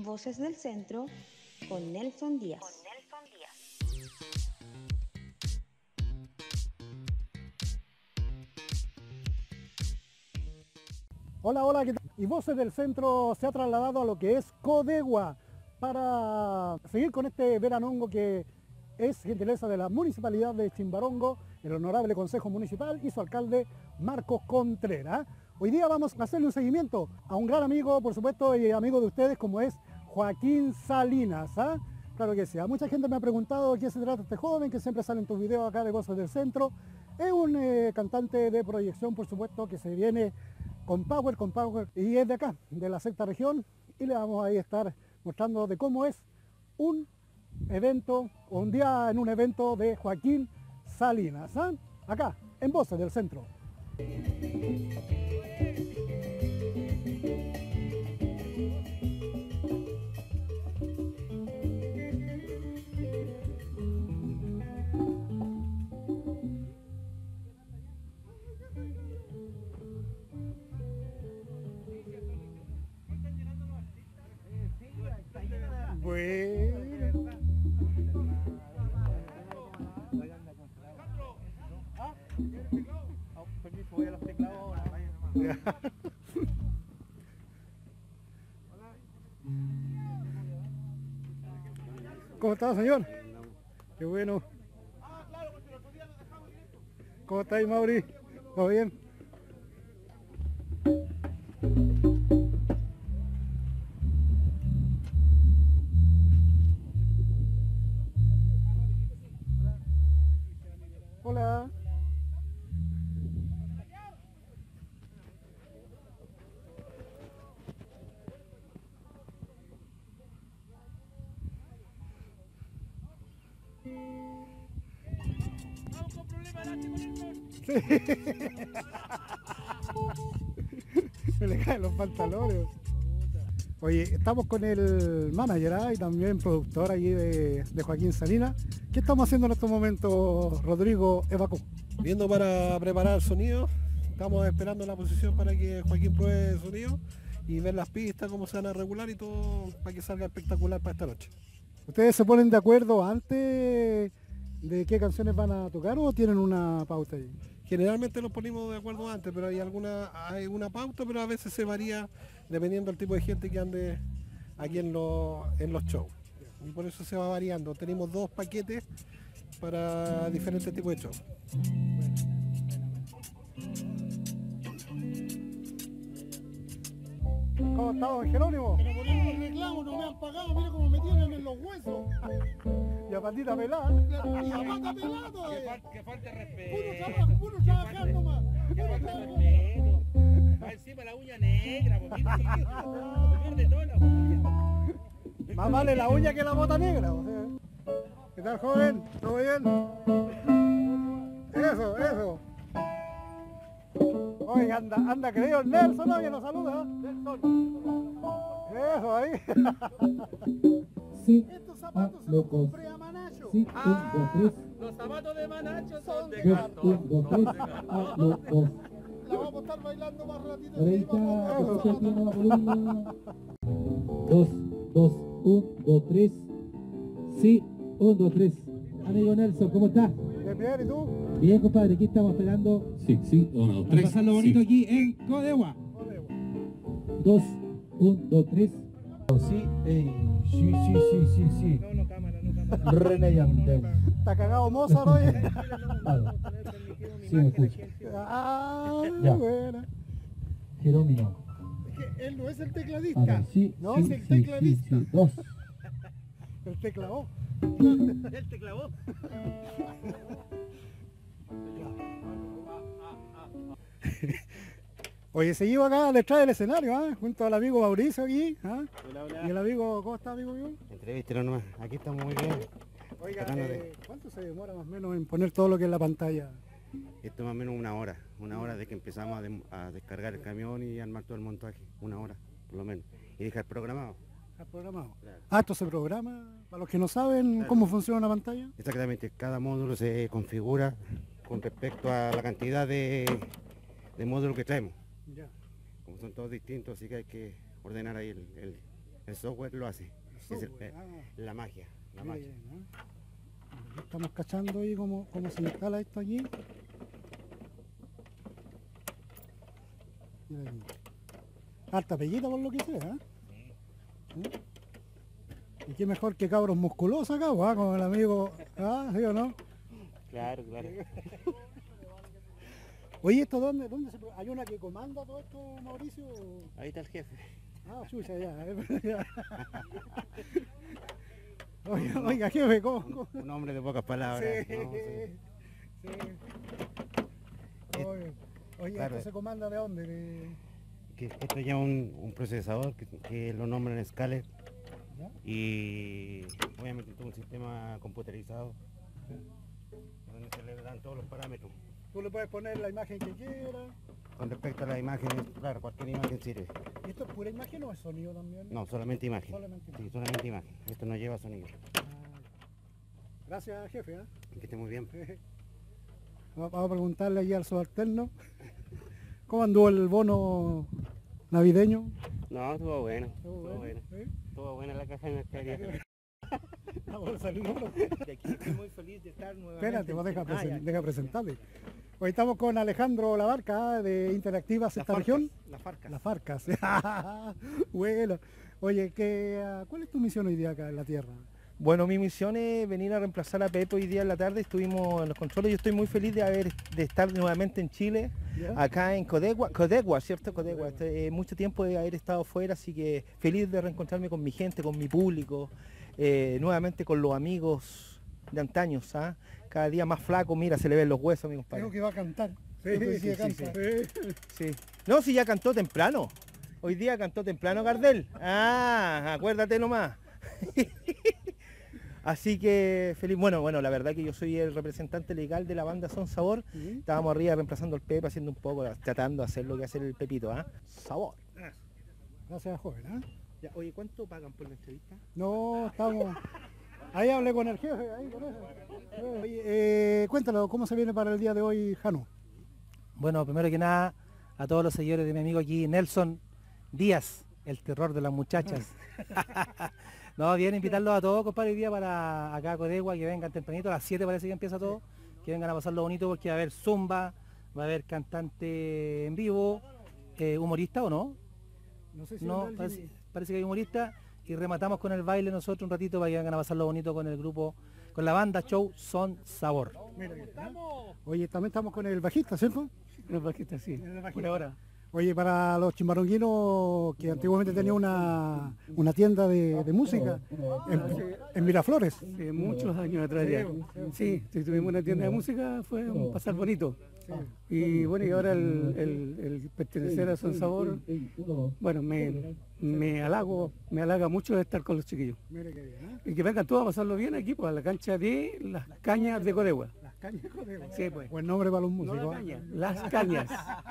Voces del Centro con Nelson Díaz. Hola, hola, ¿qué tal? Y Voces del Centro se ha trasladado a lo que es Codegua para seguir con este veranongo que es gentileza de la Municipalidad de Chimbarongo, el Honorable Consejo Municipal y su alcalde Marcos Contreras. Hoy día vamos a hacerle un seguimiento a un gran amigo, por supuesto, y amigo de ustedes, como es Joaquín Salinas. Claro que sí. Mucha gente me ha preguntado de qué se trata este joven que siempre sale en tus videos acá de Voces del Centro. Es un cantante de proyección, por supuesto, que se viene con power, y es de acá, de la sexta región, y le vamos a estar mostrando de cómo es un evento, o un día en un evento de Joaquín Salinas, acá, en Voces del Centro. Bueno. Permiso, voy a los teclados ahora. ¿Cómo está, señor? Qué bueno. ¿Cómo está ahí, Mauri? ¿Todo bien? Hola. Sí. Me le caen los pantalones. Oye, estamos con el manager y también productor allí de Joaquín Salinas. ¿Qué estamos haciendo en estos momentos, Rodrigo Evacú? Viendo para preparar el sonido, estamos esperando la posición para que Joaquín pruebe el sonido y ver las pistas, cómo se van a regular y todo para que salga espectacular para esta noche. ¿Ustedes se ponen de acuerdo antes de qué canciones van a tocar o tienen una pauta ahí? Generalmente nos ponemos de acuerdo antes, pero hay una pauta, pero a veces se varía dependiendo del tipo de gente que ande aquí en los shows. Y por eso se va variando. Tenemos 2 paquetes para diferentes tipos de shows. ¿Cómo está, don Jerónimo? Pero por eso reclamo, no me han pagado, mira cómo me tienen en los huesos. Y a patita pelada. Y a pata pelado. Que falta Puro trabajar nomás. Puro trabajar. Va encima la uña negra, pues mira, se pierde toda la uña. Más vale la uña que la bota negra. O sea. ¿Qué tal, joven? ¿Todo bien? Eso. Oye, anda creído el Nelson, ¿no? Que nos saluda. Nelson. Eso, ahí. Sí. Estos zapatos se Los los compré a Manacho. Sí, 1, 2, 3. Los zapatos de Manacho son de 2, cartón. 1, 2, 3. Los 2. La vamos a estar bailando más ratito. Por ahí está, asociación tiene la columna. 2, 2, 1, 2, 3. Sí, 1, 2, 3. Amigo Nelson, ¿cómo estás? Bien, ¿y tú? Bien, compadre, aquí estamos esperando. Sí, 1, 2, 3. Pasarlo bonito aquí en Codegua. 2, 1, 2, 3. Sí, sí. No, cámara. René Yandel. Está cagado Mozart, oye. Sí, me escucho. Ya. Buena. Jerónimo. Es que él no es el A tecladista. ver, sí, No, sí, es el sí, tecladista. sí. 2. El teclado. Él te clavó. Oye, seguimos acá detrás del escenario, junto al amigo Mauricio aquí. Y el amigo, ¿cómo está, amigo mío? Entrevístelo nomás, aquí estamos muy bien. Oiga, Tratándote. ¿cuánto se demora más o menos en poner todo lo que es la pantalla? Esto más o menos una hora de que empezamos a descargar el camión y armar todo el montaje, una hora por lo menos, y dejar programado. ¿Está programado? Claro. Esto se programa, para los que no saben Claro. cómo funciona una pantalla. Exactamente, cada módulo se configura con respecto a la cantidad de módulos que traemos. Ya. Como son todos distintos, así que hay que ordenar ahí El software lo hace. Es software, la magia. La mira magia. bien, ¿eh? Estamos cachando ahí cómo se instala esto aquí. Mira aquí. Harta pellita por lo que sea, ¿eh? ¿Y qué mejor que cabros musculosos acá, como el amigo, ¿sí o no? Claro, claro. Oye, ¿esto dónde hay una que comanda todo esto, Mauricio? Ahí está el jefe. Ah, chucha, ya. Oiga, jefe, ¿cómo? Un hombre de pocas palabras. Sí, ¿no? Sí. sí. Oye, Claro. ¿esto se comanda de dónde? Que esto lleva un procesador que lo nombran Scaler. ¿Ya? Y obviamente todo un sistema computerizado donde se le dan todos los parámetros. Tú le puedes poner la imagen que quieras. Con respecto a las imágenes, claro, cualquier imagen sirve. ¿Y esto es pura imagen o es sonido también? No, solamente imagen. Solamente imagen. Sí, solamente imagen. Esto no lleva sonido. Gracias, jefe. Que esté muy bien. Vamos a preguntarle allí al subalterno. ¿Cómo anduvo el bono navideño? No, estuvo bueno. ¿Estuvo bueno? ¿Sí? Estuvo buena la caja de mercadería. Vamos a salir uno. De aquí estoy muy feliz de estar nuevamente. Espérate, vos ya. deja presentarle. Hoy estamos con Alejandro Labarca de Interactiva Sexta Región. Las Farcas. Las Farcas. Bueno. Oye, ¿cuál es tu misión hoy día acá en la Tierra? Bueno, mi misión es venir a reemplazar a Pepe hoy día en la tarde. Estuvimos en los controles. Yo estoy muy feliz de estar nuevamente en Chile, ¿Ya? acá en Codegua, ¿cierto? Codegua. Mucho tiempo de haber estado fuera, así que feliz de reencontrarme con mi gente, con mi público, nuevamente con los amigos de antaños. Cada día más flaco, mira, se le ven los huesos, mi compadre. Creo que va a cantar. Sí, canta. Sí. No, si ya cantó temprano. Hoy día cantó temprano Gardel. Acuérdate nomás. Así que feliz. Bueno, la verdad que yo soy el representante legal de la banda Son Sabor. Estábamos arriba reemplazando al Pepe, haciendo un poco, tratando de hacer lo que hace el Pepito, Sabor. Gracias, joven. Ya, oye, ¿cuánto pagan por la entrevista? No, estamos... Ahí hablé con el jefe, ahí con eso. Oye, cuéntalo, ¿cómo se viene para el día de hoy, Jano? Bueno, primero que nada, a todos los seguidores de mi amigo aquí, Nelson Díaz, el terror de las muchachas. No, bien, invitarlos a todos, compadre, hoy día para acá a Codegua, que vengan tempranito, a las 7 parece que empieza todo, que vengan a pasarlo bonito porque va a haber zumba, va a haber cantante en vivo, humorista o no, No sé si no, vendrá el parece que hay humorista, y rematamos con el baile nosotros un ratito para que vengan a pasarlo bonito con el grupo, con la banda show Son Sabor. Mira, oye, también estamos con el bajista, ¿cierto? El bajista, sí, El bajista. por ahora. Oye, para los chimbaronguinos que antiguamente tenían una tienda de música en Miraflores. Sí, muchos años atrás ya. Sí, si tuvimos una tienda de música fue un pasar bonito. Y bueno, y ahora el pertenecer a Son Sabor, bueno, me halaga mucho de estar con los chiquillos. Mire qué bien, Y que vengan todos a pasarlo bien aquí, pues a la cancha de Las Cañas de Codegua. Las cañas, joder. Sí, pues. Buen nombre para los No músicos. la caña, Las Cañas.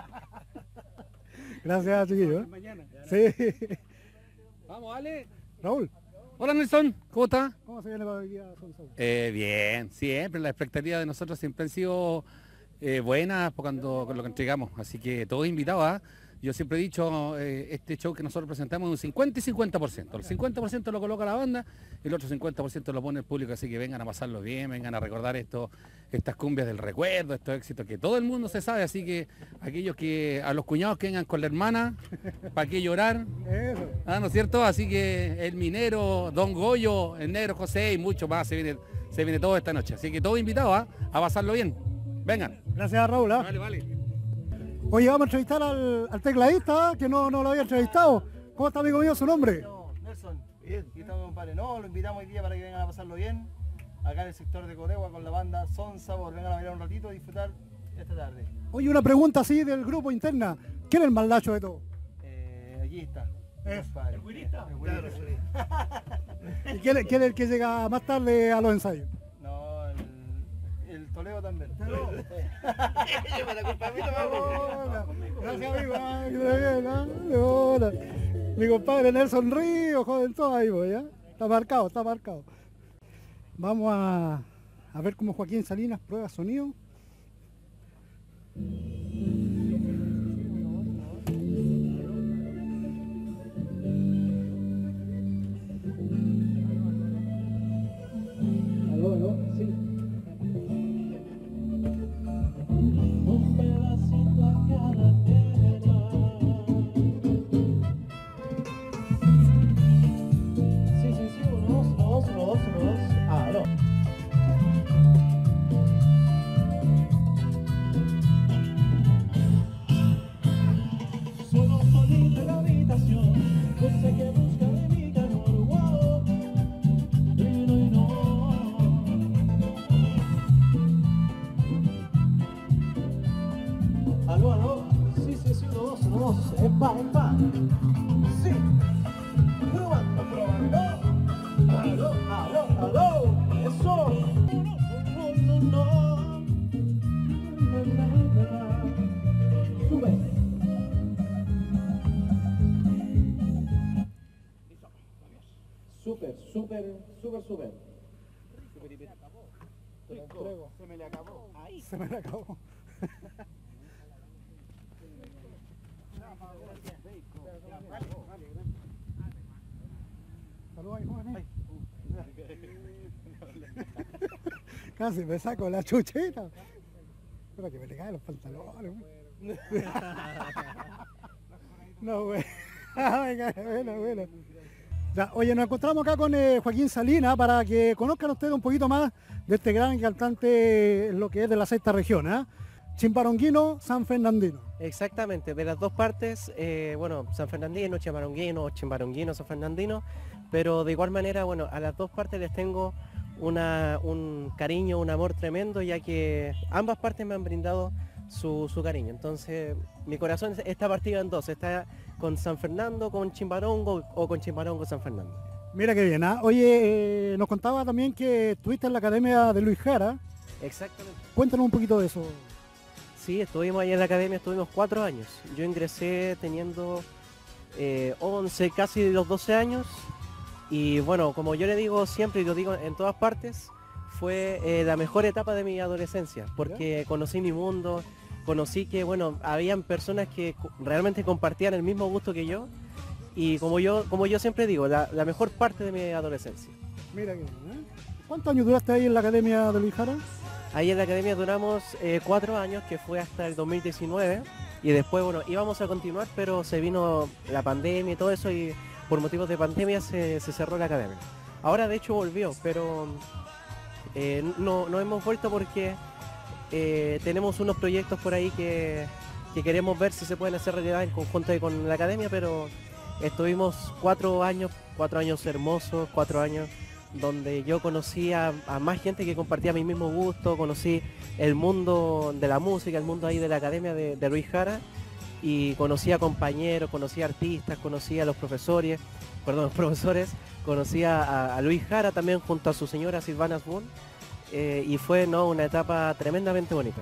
Gracias, chiquillos. Mañana. Sí. Vamos, Ale. Raúl, Hola Nelson, ¿cómo estás? ¿cómo se viene para hoy día Son Sabor? Bien, siempre, las expectativas de nosotros siempre han sido buenas cuando con lo que entregamos, así que todos invitados. Yo siempre he dicho, este show que nosotros presentamos es un 50 y 50%. El 50% lo coloca la banda y el otro 50% lo pone el público, así que vengan a pasarlo bien, vengan a recordar estas cumbias del recuerdo, estos éxitos que todo el mundo se sabe, así que aquellos que, a los cuñados que vengan con la hermana, ¿para qué llorar? Eso. ¿No es cierto? Así que el minero, Don Goyo, el negro José y mucho más se viene todo esta noche. Así que todos invitados a pasarlo bien. Vengan. Gracias, Raúl. Vale. Oye, vamos a entrevistar al tecladista, que no lo había entrevistado. ¿Cómo está, amigo mío, su nombre? Nelson, bien, aquí estamos, compadre. No, lo invitamos hoy día para que vengan a pasarlo bien, acá en el sector de Codegua con la banda Son Sabor. Vengan a bailar un ratito y disfrutar esta tarde. Oye, una pregunta así del grupo interna. ¿Quién es el más lacho de todo? Allí está. ¿El güirista? Claro, ¿Y quién es el que llega más tarde a los ensayos? No, el Toledo también. Gracias, amigo. Ay, que te bien, Hola. Mi compadre Nelson Río, joven, todo ahí, voy, ¿ya? Está marcado, está marcado. Vamos a ver cómo Joaquín Salinas prueba sonido. Te lo entrego. Se me le acabó. Ahí. Se me le acabó. Saludos ahí, jóvenes. Casi me saco la chucheta. Espera que me le caen los pantalones. No, güey. Bueno. Ya, oye, nos encontramos acá con Joaquín Salinas para que conozcan ustedes un poquito más de este gran cantante, lo que es de la sexta región, ¿eh? Chimbaronguino, San Fernandino. Exactamente, de las dos partes, bueno, San Fernandino, Chimbaronguino, San Fernandino, pero de igual manera, bueno, a las dos partes les tengo un cariño, un amor tremendo, ya que ambas partes me han brindado su cariño. Entonces, mi corazón está partido en dos, está con San Fernando, con Chimbarongo o con Chimbarongo, San Fernando. Mira qué bien, ¿ah? Oye, nos contaba también que estuviste en la academia de Luis Jara. Exactamente. Cuéntanos un poquito de eso. Sí, estuvimos ahí en la academia, estuvimos 4 años. Yo ingresé teniendo 11, casi los 12 años. Y bueno, como yo le digo siempre y lo digo en todas partes, fue la mejor etapa de mi adolescencia, porque conocí mi mundo, conocí que, bueno, habían personas que realmente compartían el mismo gusto que yo. Y como yo siempre digo, la mejor parte de mi adolescencia. Mira que bien, ¿eh? ¿Cuántos años duraste ahí en la academia de Luis Jara? Ahí en la academia duramos 4 años, que fue hasta el 2019, y después, bueno, íbamos a continuar, pero se vino la pandemia y todo eso, y por motivos de pandemia se cerró la academia. Ahora de hecho volvió, pero no hemos vuelto porque tenemos unos proyectos por ahí que queremos ver si se pueden hacer realidad en conjunto ahí con la academia, pero estuvimos 4 años hermosos, 4 años donde yo conocí a más gente que compartía mi mismo gusto, conocí el mundo de la música, el mundo ahí de la academia de Luis Jara, y conocí a compañeros, conocí a artistas, conocí a los profesores, conocí a Luis Jara también junto a su señora Silvana Asbun, y fue una etapa tremendamente bonita.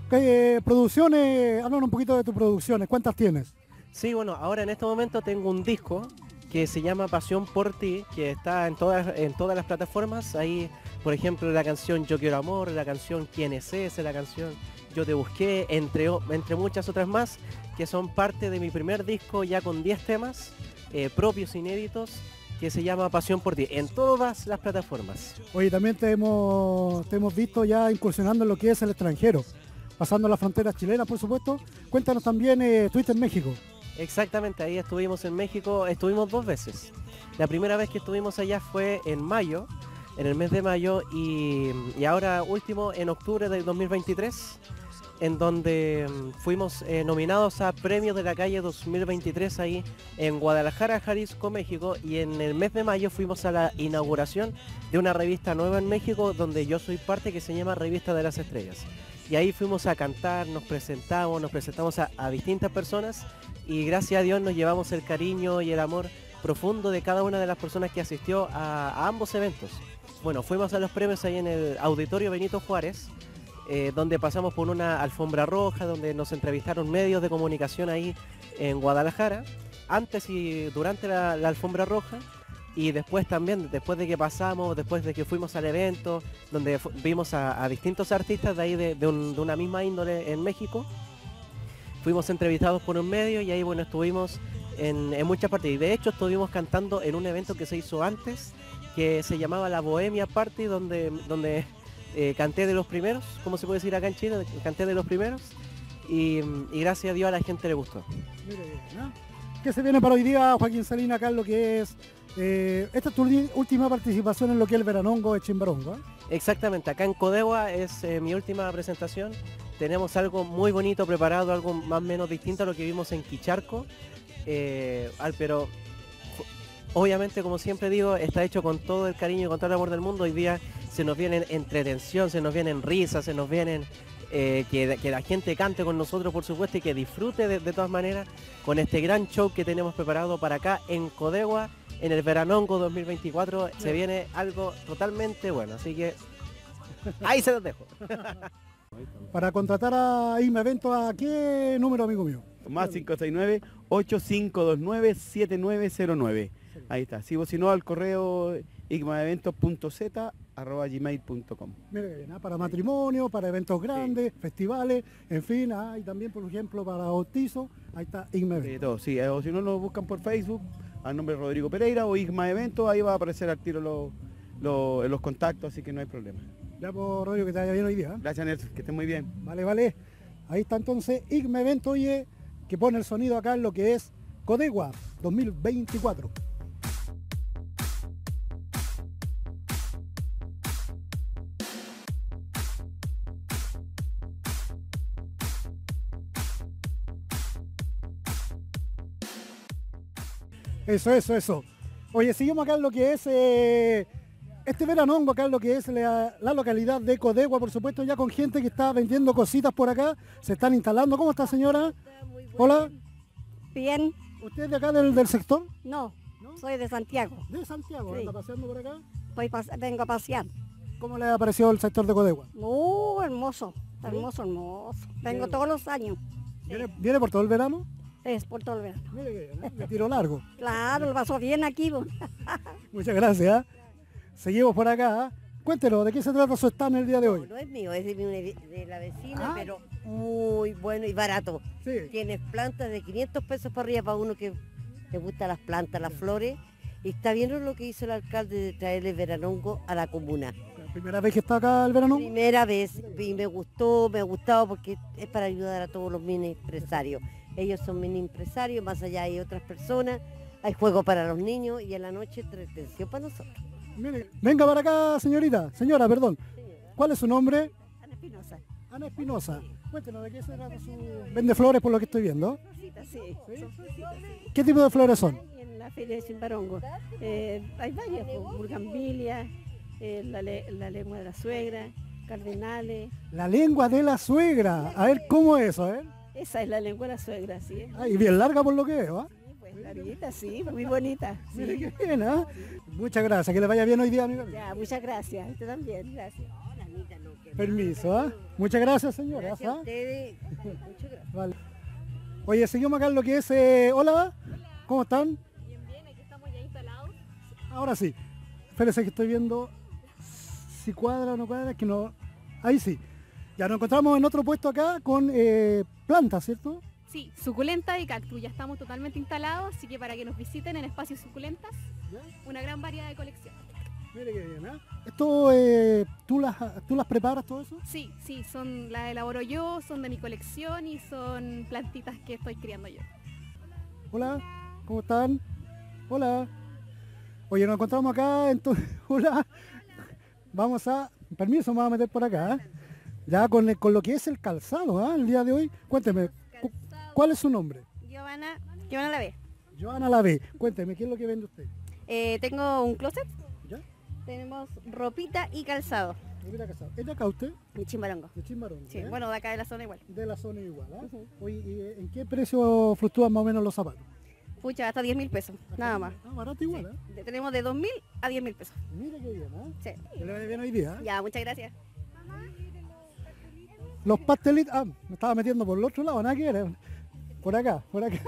Producciones, háblanos un poquito de tus producciones, ¿cuántas tienes? Sí, bueno, ahora en este momento tengo un disco que se llama Pasión por Ti, que está en todas las plataformas. Ahí, por ejemplo, la canción Yo Quiero Amor, la canción ¿Quién es ese?, la canción Yo Te Busqué, entre muchas otras más, que son parte de mi primer disco ya con 10 temas propios, inéditos, que se llama Pasión por Ti, en todas las plataformas. Oye, también te hemos visto ya incursionando en lo que es el extranjero, pasando las fronteras chilenas, por supuesto. Cuéntanos también, estuviste en México. Exactamente, ahí estuvimos en México, estuvimos 2 veces. La primera vez que estuvimos allá fue en mayo, en el mes de mayo, y ahora último en octubre del 2023, en donde fuimos nominados a Premios de la Calle 2023 ahí en Guadalajara, Jalisco, México, y en el mes de mayo fuimos a la inauguración de una revista nueva en México donde yo soy parte, que se llama Revista de las Estrellas. Y ahí fuimos a cantar, nos presentamos a distintas personas, y gracias a Dios nos llevamos el cariño y el amor profundo de cada una de las personas que asistió a ambos eventos. Bueno, fuimos a los premios ahí en el Auditorio Benito Juárez, donde pasamos por una alfombra roja, donde nos entrevistaron medios de comunicación ahí en Guadalajara, antes y durante la alfombra roja, y después también, después de que fuimos al evento, donde vimos a distintos artistas de ahí de una misma índole en México. Fuimos entrevistados por un medio y ahí, bueno, estuvimos en muchas partes. Y de hecho estuvimos cantando en un evento que se hizo antes, que se llamaba la Bohemia Party, donde canté de los primeros, como se puede decir acá en Chile, canté de los primeros. Y gracias a Dios a la gente le gustó. Mire, ¿no? ¿Qué se viene para hoy día, Joaquín Salinas, acá en lo que es... esta es tu última participación en lo que es el Veranongo de Chimbarongo, ¿eh? Exactamente, acá en Codegua es mi última presentación. Tenemos algo muy bonito preparado, algo más o menos distinto a lo que vimos en Quicharco, pero obviamente, como siempre digo, está hecho con todo el cariño y con todo el amor del mundo. Hoy día se nos vienen entretención, se nos vienen risas, se nos vienen que la gente cante con nosotros, por supuesto, y que disfrute de todas maneras con este gran show que tenemos preparado para acá en Codegua. En el Veranongo 2024 se viene algo totalmente bueno, así que ahí se los dejo. Para contratar a IMA Eventos, ¿a qué número, amigo mío? Más 569-8529-7909. Ahí está. Si no, al correo igmaeventos.z@gmail.com. Mira que bien, para matrimonio, para eventos grandes, festivales, en fin, y también, por ejemplo, para bautizo, ahí está Igma Eventos. Todo, sí, o si no lo buscan por Facebook, al nombre de Rodrigo Pereira o Igma Eventos, ahí va a aparecer al tiro los contactos, así que no hay problema. Ya, por Rodrigo, que te vaya bien hoy día. Gracias, Nelson, que estés muy bien. Vale, vale. Ahí está entonces Igma Eventos, oye, que pone el sonido acá en lo que es Codegua 2024. Eso. Oye, seguimos acá en lo que es este veranongo, acá en lo que es la localidad de Codegua, por supuesto, ya con gente que está vendiendo cositas por acá, se están instalando. ¿Cómo está, señora? Hola. Bien. ¿Usted es de acá del sector? No, soy de Santiago. ¿De Santiago? Sí. ¿Anda paseando por acá? Vengo a pasear. ¿Cómo le ha parecido el sector de Codegua? Hermoso, hermoso. Vengo todos los años. ¿Viene por todo el verano? Es por todo el verano. Mire que bien, de tiro largo. Claro, lo pasó bien aquí. Muchas gracias. Seguimos por acá. Cuéntenos, ¿de qué se trata su stand el día de hoy? No es mío, es de la vecina, pero muy bueno y barato. Sí. Tienes plantas de 500 pesos para arriba para uno que le gustan las plantas, las flores. Y está viendo lo que hizo el alcalde de traerle veranongo a la comuna. ¿Primera vez que está acá el veranongo? Primera vez, y me ha gustado porque es para ayudar a todos los mini empresarios. Ellos son mini empresarios, más allá hay otras personas, hay juego para los niños y en la noche entretención para nosotros. Mire, venga para acá, señora, perdón. ¿Cuál es su nombre? Ana Espinosa. Ana Espinosa. Cuéntenos, ¿de qué se trata su... Vende flores por lo que estoy viendo? Sí. ¿Qué tipo de flores son? En la feria de Chimbarongo. Hay varias, burgambilia, la lengua de la suegra, cardenales. La lengua de la suegra. A ver, ¿cómo es eso? Esa es la lengua de la suegra, sí. Y bien larga por lo que veo, ¿ah? Pues larguita, sí, muy bonita. Sí. Mire qué bien, ¿ah? Muchas gracias, que le vaya bien hoy día, amigo. Ya, muchas gracias. Usted también, gracias. Permiso, ¿ah? Muchas gracias, señora. Gracias a ustedes. Muchas gracias. Vale. Oye, seguimos acá en lo que es... hola, ¿cómo están? Bien, aquí estamos ya instalados. Ahora sí. Espérese que estoy viendo si cuadra o no cuadra, que no... Ahí sí. Ya nos encontramos en otro puesto acá con plantas, ¿cierto? Sí, suculenta y cactus. Ya estamos totalmente instalados, así que para que nos visiten en espacios suculentas, una gran variedad de colección. Mire qué bien, ¿eh? ¿Esto ¿tú las preparas todo eso? Sí, las elaboro yo, son de mi colección y son plantitas que estoy criando yo. Hola, ¿cómo están? Hola. Oye, nos encontramos acá, entonces, hola. Vamos a, permiso, me voy a meter por acá, ya con lo que es el calzado, el día de hoy. Cuénteme, ¿cuál es su nombre? Giovanna Lavé. Giovanna Lavé. Cuénteme, ¿qué es lo que vende usted? Tengo un closet. ¿Ya? Tenemos ropita y calzado. ¿Es de acá usted? De Chimbarongo. De Chimbarongo. Sí, bueno, de acá de la zona igual. De la zona igual, ¿eh? Oye, ¿y en qué precio fluctúan más o menos los zapatos? Pucha, hasta 10.000 pesos, nada más. Barato igual, Sí. Tenemos de 2.000 a 10.000 pesos. Mira qué bien, ¿eh? Sí. Que le vaya bien hoy día, ¿eh? Ya, muchas gracias. Los pastelitos, me estaba metiendo por el otro lado, nada que ver. Por acá.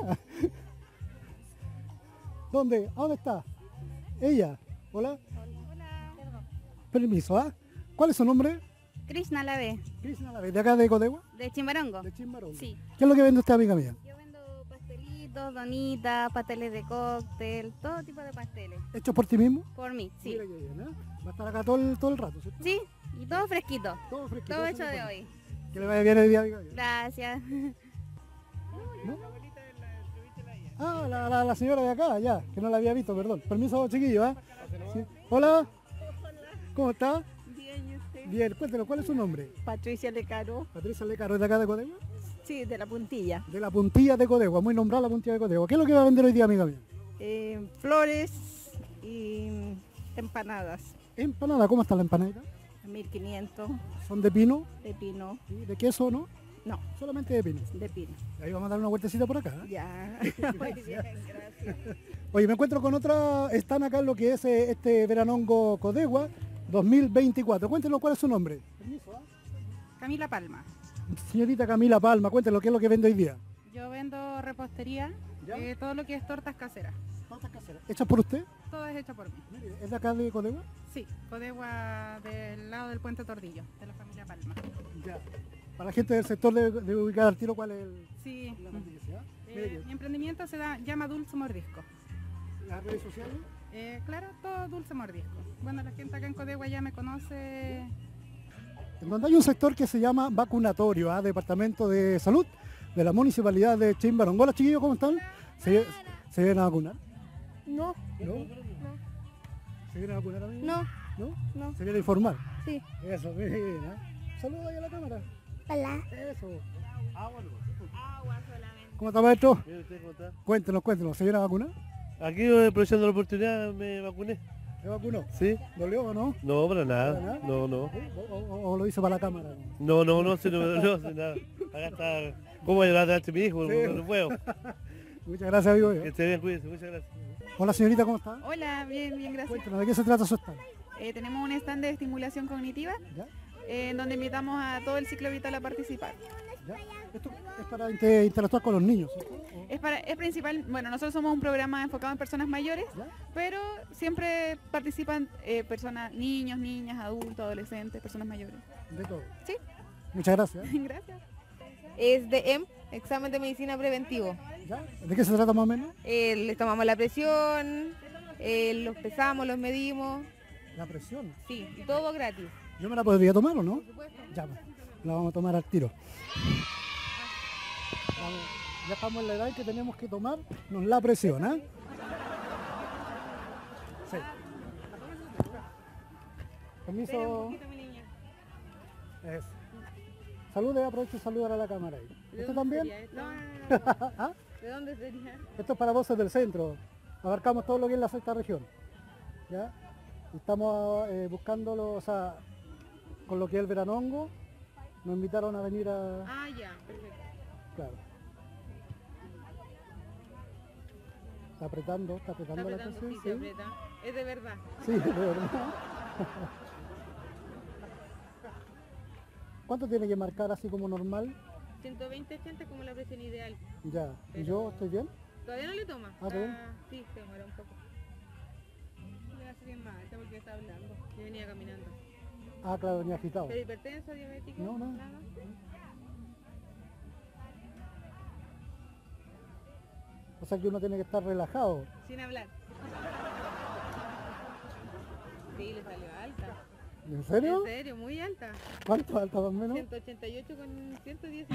¿Dónde? ¿A dónde está? Ella. Hola. Permiso, ¿ah? ¿Cuál es su nombre? Krishna Lavé. Krishna Lavé, ¿de acá de Codegua? De Chimbarongo. De Chimbarongo. Sí. ¿Qué es lo que vende usted, amiga mía? Yo vendo pastelitos, donitas, pasteles de cóctel, todo tipo de pasteles. ¿Hechos por ti mismo? Por mí, sí. Mira qué bien, ¿eh? Va a estar acá todo el rato, ¿cierto? Sí, y todo fresquito. Todo fresquito. Todo hecho de hoy. Que le vaya bien el día, amiga mía. Gracias. ¿No? La señora de acá, ya, que no la había visto, perdón. Permiso, chiquillo, ¿eh? Sí. Hola. ¿Cómo está? Bien, ¿y usted? Bien, cuéntenos, ¿cuál es su nombre? Patricia Lecaro. Patricia Lecaro, ¿es de acá de Codegua? Sí, de la puntilla. De la puntilla de Codegua, muy nombrada la puntilla de Codegua. ¿Qué es lo que va a vender hoy día, amiga mía? Flores y empanadas. ¿Empanada? ¿Cómo está la empanadita? 1500. ¿Son de pino? De pino. ¿Sí? ¿De queso, no? No. Solamente de pino. De pino. Ahí vamos a dar una vueltecita por acá. Ya. Muy bien, gracias. Oye, me encuentro con otra, están acá en lo que es este veranongo Codegua 2024. Cuéntenos cuál es su nombre. Permiso, Camila Palma. Señorita Camila Palma, cuéntenos qué es lo que vende hoy día. Yo vendo repostería, todo lo que es tortas caseras. ¿Tortas caseras? ¿Hechas por usted? todo es hecho por mí. ¿Es de acá de Codegua? Sí, Codegua del lado del Puente Tordillo, de la familia Palma. Ya. Para la gente del sector de ubicar al tiro, ¿cuál es Sí. la noticia? Mi emprendimiento llama Dulce Mordisco. ¿Las redes sociales? Claro, todo Dulce Mordisco. Bueno, la gente acá en Codegua ya me conoce. En donde hay un sector que se llama vacunatorio, Departamento de Salud de la Municipalidad de Chimbarongo. Hola chiquillos, ¿cómo están? ¿Se vienen a vacunar? No. ¿No? ¿Se vienen a vacunar, amigos? No. ¿No? No. ¿Se viene a informar? Sí. Eso, muy bien. Saludos ahí a la cámara. Hola. Eso. ¿Cómo está, maestro? Bien, ¿usted cómo está? Cuéntenos, ¿se viene a vacunar? Aquí aprovechando la oportunidad me vacuné. ¿Se vacunó? Sí. ¿Dolió o no? No, para nada. ¿Para nada? No. ¿O lo hizo para la cámara? No sé nada. Acá está. ¿Cómo va a llevar adelante mi hijo? Sí. No puedo. Muchas gracias, amigo. Que esté bien, cuídese, muchas gracias. Hola, señorita, ¿cómo está? Hola, bien, gracias. Cuéntanos, ¿de qué se trata su stand? Tenemos un stand de estimulación cognitiva, en donde invitamos a todo el ciclo vital a participar. ¿Ya? Esto es para interactuar con los niños, ¿cierto? Es principal, bueno, nosotros somos un programa enfocado en personas mayores, pero siempre participan personas, niños, niñas, adultos, adolescentes, personas mayores. De todo. Sí. Muchas gracias. Gracias. Es de examen de medicina preventivo. ¿Ya? ¿De qué se trata más o menos? Les tomamos la presión, los pesamos, los medimos. ¿La presión? Sí, y todo gratis. ¿Yo me la podría tomar o no? Ya, pues, la vamos a tomar al tiro. Ya estamos en la edad en que tenemos que tomarnos la presión, ¿eh? Sí. Permiso. Eso. Salude, aprovecho y saludar a la cámara ahí. ¿Esto también? ¿Ah? ¿De dónde sería? Esto es para voces del centro. Abarcamos todo lo que es la sexta región. ¿Ya? Estamos buscándolo, o sea, con lo que es el veranongo, nos invitaron a venir a... Ah, ya, perfecto. Claro. Está apretando la cosa. Sí, se aprieta. Es de verdad. Sí, de verdad. ¿Cuánto tiene que marcar así como normal? 120-80 como la presión ideal. Ya. ¿Y yo estoy bien? ¿Todavía no le toma? ¿Bien? Sí, se demora un poco. Me hace bien mal, porque está hablando. Yo venía caminando. Ah, claro, venía agitado. ¿Pero hipertenso, diabético? No, nada. O sea que uno tiene que estar relajado. Sin hablar. Sí, le salió alta. ¿En serio? En serio, muy alta. ¿Cuánto alta más o menos? 188 con 110.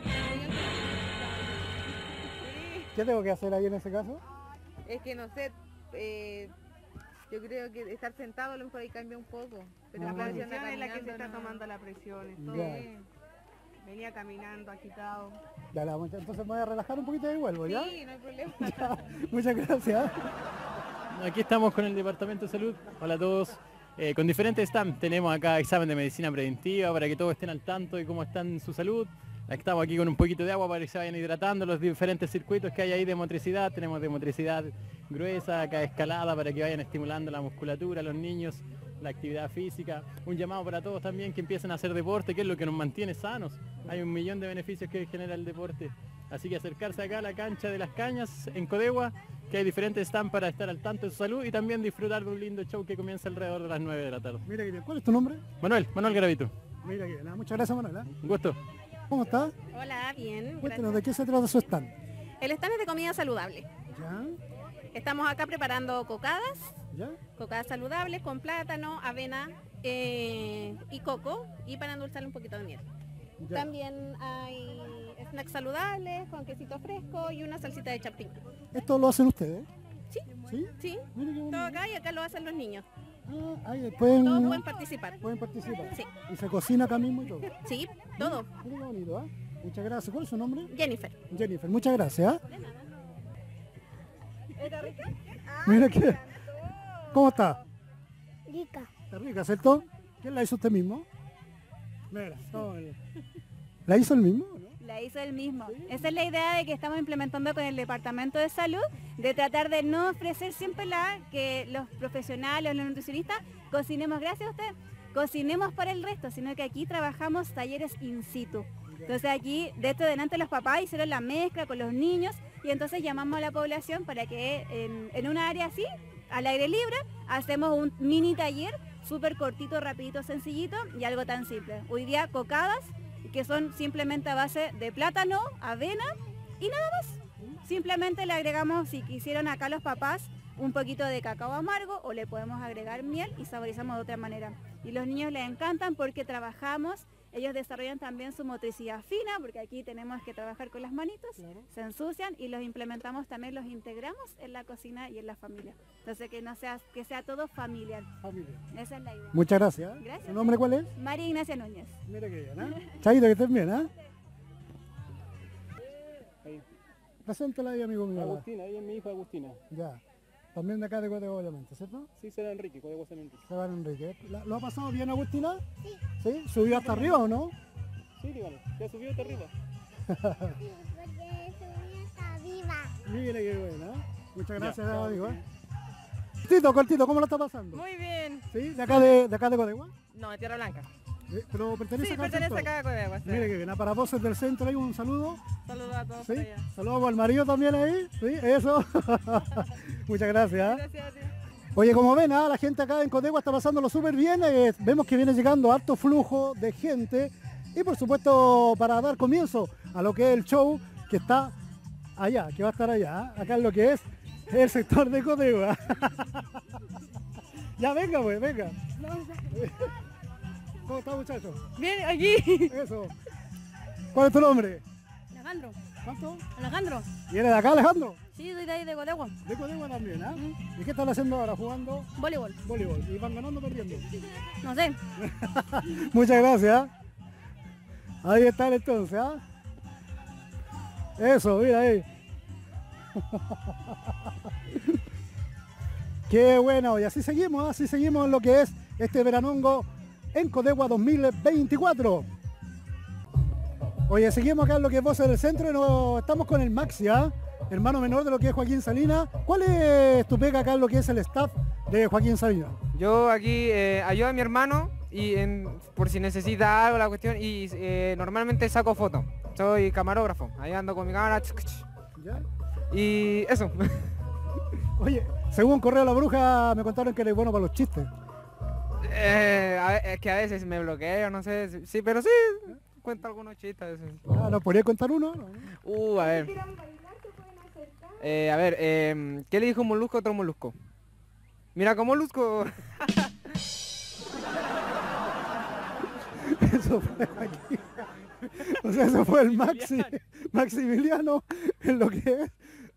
¿Qué tengo que hacer ahí en ese caso? Es que no sé, yo creo que estar sentado a lo mejor ahí cambia un poco. Pero La claro, posición si anda en la que se caminando, está no. tomando la presión, todo. Ya. Venía caminando, agitado. Ya, entonces me voy a relajar un poquito y vuelvo, ¿ya? Sí, no hay problema. Muchas gracias. Aquí estamos con el Departamento de Salud. Hola a todos. Con diferentes stands tenemos acá examen de medicina preventiva para que todos estén al tanto de cómo están su salud. Estamos aquí con un poquito de agua para que se vayan hidratando los diferentes circuitos que hay ahí de motricidad. Tenemos de motricidad gruesa, acá escalada para que vayan estimulando la musculatura, los niños, la actividad física. Un llamado para todos también que empiecen a hacer deporte, que es lo que nos mantiene sanos. Hay 1 millón de beneficios que genera el deporte. Así que acercarse acá a la cancha de las Cañas en Codegua, que hay diferentes stands para estar al tanto de su salud y también disfrutar de un lindo show que comienza alrededor de las 9 de la tarde. Mira que bien. ¿Cuál es tu nombre? Manuel Garavito. Mira que bien. Muchas gracias, Manuel. Un gusto. ¿Cómo estás? Hola, bien. Cuéntanos, ¿de qué se trata su stand? El stand es de comida saludable. ¿Ya? Estamos acá preparando cocadas, ¿Ya? cocadas saludables con plátano, avena y coco, y para endulzarle un poquito de miel. Ya. También hay snacks saludables con quesito fresco y una salsita de champiñón. ¿Esto lo hacen ustedes? Sí, ¿Sí? sí. Mira qué Todo bueno. acá y acá lo hacen los niños. Ahí Todos pueden participar. Pueden participar. Sí. Y se cocina acá mismo y todo. Sí, todo. Mira qué bonito, ¿ah? Muchas gracias. ¿Cuál es su nombre? Jennifer. Jennifer, muchas gracias. Mira que... ¿Cómo está? Rica. Está rica, ¿cierto? ¿Quién la hizo usted mismo? Mira, ¿la hizo el mismo? La hizo él mismo. Esa es la idea de que estamos implementando con el Departamento de Salud, de tratar de no ofrecer siempre que los profesionales, los nutricionistas, cocinemos gracias a usted, cocinemos para el resto, sino que aquí trabajamos talleres in situ. Entonces aquí, de esto delante los papás hicieron la mezcla con los niños y entonces llamamos a la población para que en un área así al aire libre, hacemos un mini taller súper cortito, rapidito, sencillito y algo tan simple. Hoy día cocadas, que son simplemente a base de plátano, avena y nada más. Simplemente le agregamos, si quisieran acá los papás, un poquito de cacao amargo o le podemos agregar miel y saborizamos de otra manera. Y los niños les encantan porque trabajamos, ellos desarrollan también su motricidad fina, porque aquí tenemos que trabajar con las manitos, se ensucian y los implementamos también, los integramos en la cocina y en la familia. Entonces que sea todo familiar. Esa es la idea. Muchas gracias. Gracias. ¿Su nombre cuál es? María Ignacia Núñez. Mira que bien, ¿eh? Chaito, que estés bien, ¿eh? Preséntala ahí, amigo mío. Agustina, ella es mi hija Agustina. Ya. También de acá de Cotegua, obviamente, ¿cierto? Sí, será Enrique, Cotegua San Enrique. Se va Enrique. ¿Lo ha pasado bien, Agustina? Sí. ¿Sí? ¿Subió hasta arriba o no? Sí, dígame, ya subió hasta arriba. Mira qué buena. Muchas gracias, Ya, amigo. Cortito, ¿cómo lo está pasando? Muy bien. ¿Sí? ¿De acá de Cotegua? No, de Tierra Blanca. ¿Pero pertenece Sí, acá al pertenece centro? acá a Cotegua. Sí. Mire que bien, para voces del centro hay un saludo. Saludos a todos ¿Sí? por allá. Saludos al marido también ahí. Sí, eso. Muchas gracias. Gracias a ti. Oye, como ven, la gente acá en Cotegua está pasándolo súper bien. Vemos que viene llegando harto flujo de gente. Y por supuesto, para dar comienzo a lo que es el show que está allá, que va a estar allá. Acá en lo que es el sector de Cotegua. Ya, venga, pues, venga. ¿Cómo está, muchachos? Bien, aquí. Eso. ¿Cuál es tu nombre? Alejandro. ¿Cuánto? Alejandro. ¿Vienes de acá, Alejandro? Sí, soy de ahí de Cotegua. De Cotegua también, ¿ah? ¿Y qué están haciendo ahora? ¿Jugando? Voleibol. Voleibol. ¿Y van ganando o perdiendo? No sé. Muchas gracias. Ahí están entonces, ¿ah? Eso, mira ahí. Qué bueno, y así seguimos en lo que es este veranongo en Cotegua 2024. Oye, seguimos acá en lo que es Voces del Centro y estamos con el Maxi, hermano menor de lo que es Joaquín Salinas. ¿Cuál es tu pega acá en lo que es el staff de Joaquín Salinas? Yo aquí ayudo a mi hermano y por si necesita algo la cuestión y normalmente saco fotos. Soy camarógrafo, ahí ando con mi cámara. ¿Ya? Y eso. Oye, según Correo La Bruja me contaron que eres bueno para los chistes. Es que a veces me bloqueo, no sé, sí, pero sí, cuento algunos chistes. ¿Nos podría contar uno? A ver. ¿Qué le dijo un molusco a otro molusco? Mira cómo molusco. Eso fue aquí. O sea, eso fue el Maximiliano en lo que es.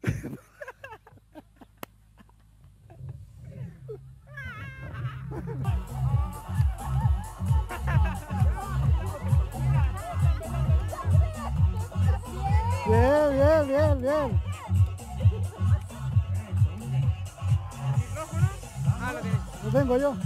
Bien. Lo tengo yo.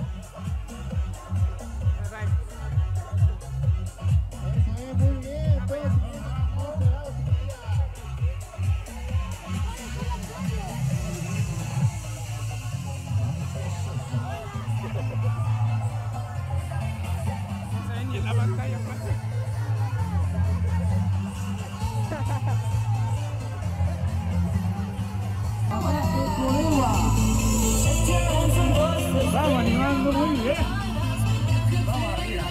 Vamos animando muy bien. Vamos arriba.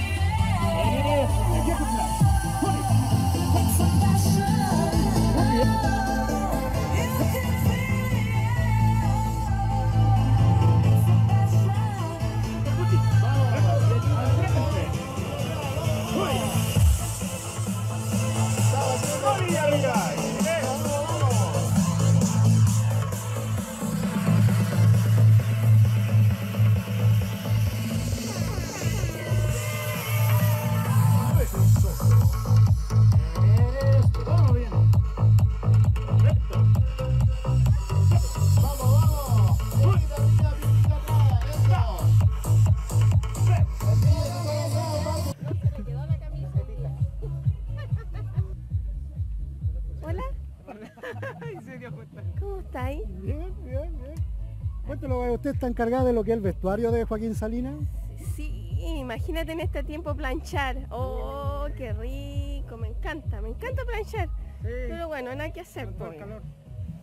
¿Cómo estáis? Bien. Cuéntelo, ¿usted está encargada de lo que es el vestuario de Joaquín Salinas? Sí, imagínate en este tiempo planchar. Oh, qué rico, me encanta planchar. Sí. Pero bueno, nada que hacer.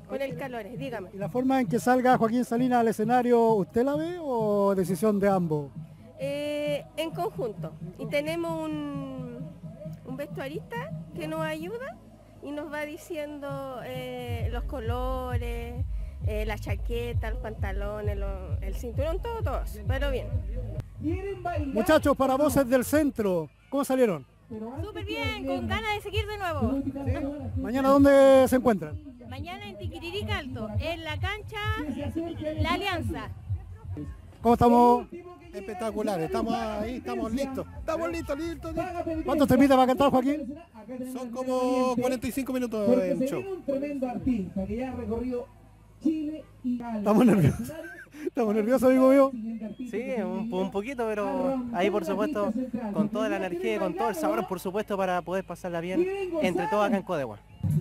con el calor, dígame. ¿Y la forma en que salga Joaquín Salinas al escenario, usted la ve o decisión de ambos? En conjunto. Y tenemos un vestuarista que nos ayuda y nos va diciendo los colores, la chaqueta, los pantalones, el cinturón, todo, pero bien. Muchachos, para Voces del Centro, ¿cómo salieron? Súper bien, con ganas de seguir de nuevo. ¿Mañana dónde se encuentran? Mañana en Tiquiririca Alto, en la cancha La Alianza. ¿Cómo estamos? Espectacular, estamos ahí, estamos listos. Estamos listos. ¿Cuántos temitas va a cantar Joaquín? Son como 45 minutos el show. Un tremendo artista que ya ha recorrido Chile y Estamos nerviosos. Estamos nerviosos, amigo mío. Sí, un poquito, pero ahí por supuesto con toda la energía y con todo el sabor, por supuesto, para poder pasarla bien entre todos acá en Codegua.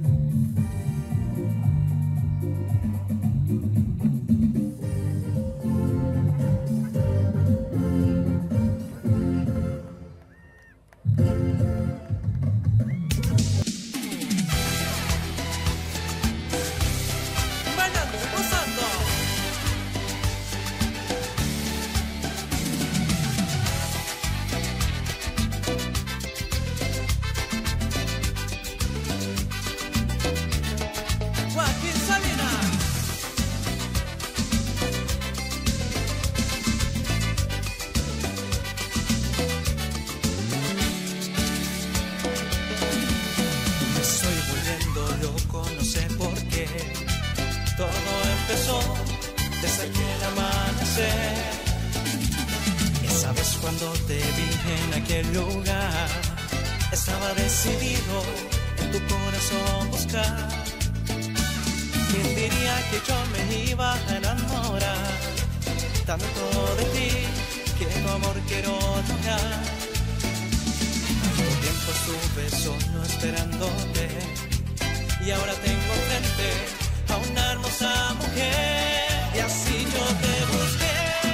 Cuando te vi en aquel lugar, estaba decidido en tu corazón buscar. ¿Quién diría que yo me iba a enamorar tanto de ti, que tu amor quiero tocar? Tanto tiempo estuve solo esperándote y ahora tengo frente a una hermosa mujer, y así yo te busqué.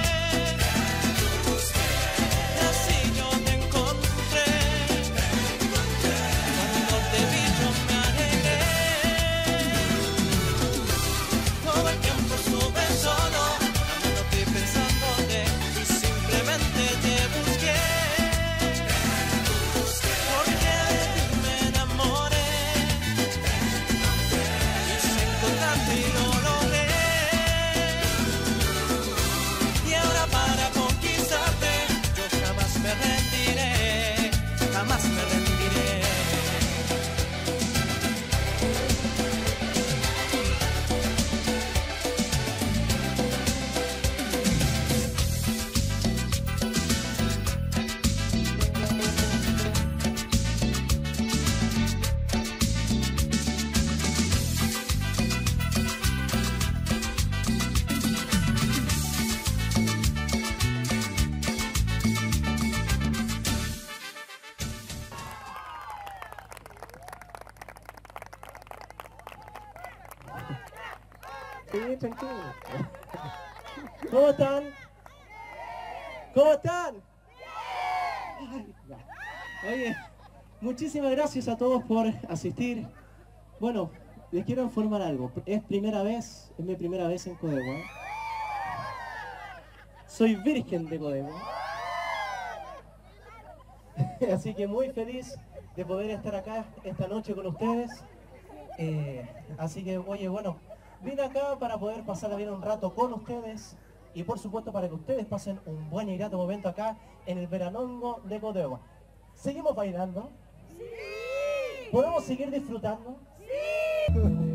Tranquilo. ¿Cómo están? ¿Cómo están? Oye, muchísimas gracias a todos por asistir. Bueno, les quiero informar algo. Es mi primera vez en Codegua. Soy virgen de Codegua. Así que muy feliz de poder estar acá esta noche con ustedes. Así que, oye, bueno, vine acá para poder pasar bien un rato con ustedes y por supuesto para que ustedes pasen un buen y grato momento acá en el Veranongo de Codegua. ¿Seguimos bailando? ¡Sí! ¿Podemos seguir disfrutando? ¡Sí!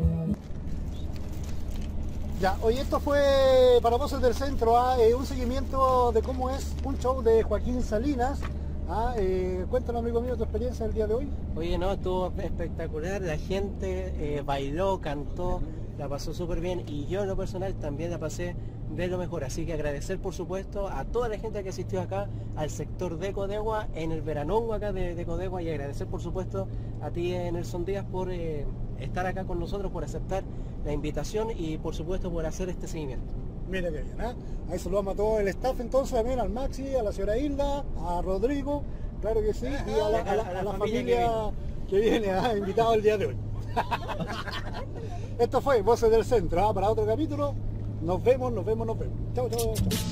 Ya, hoy esto fue para Voces del Centro, un seguimiento de cómo es un show de Joaquín Salinas. Cuéntanos, amigo mío, tu experiencia el día de hoy. Oye, no, estuvo espectacular, la gente bailó, cantó, la pasó súper bien y yo en lo personal también la pasé de lo mejor, así que agradecer por supuesto a toda la gente que asistió acá al sector de Codegua, en el Veranongo acá de Codegua, y agradecer por supuesto a ti, Nelson Díaz, por estar acá con nosotros, por aceptar la invitación y por supuesto por hacer este seguimiento. Mira qué bien, ahí saludamos a todo el staff entonces, también al Maxi, a la señora Hilda, a Rodrigo, claro que sí, y a la familia que viene invitado el día de hoy. Esto fue Voces del Centro. Para otro capítulo, nos vemos. Chao, chao.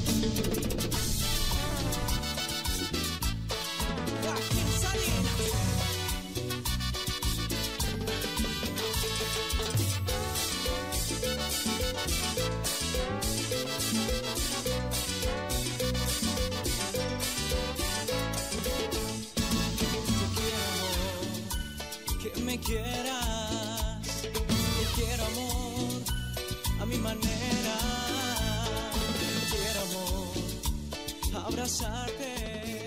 Que me quieras, te quiero amor, a mi manera, quiero amor, abrazarte.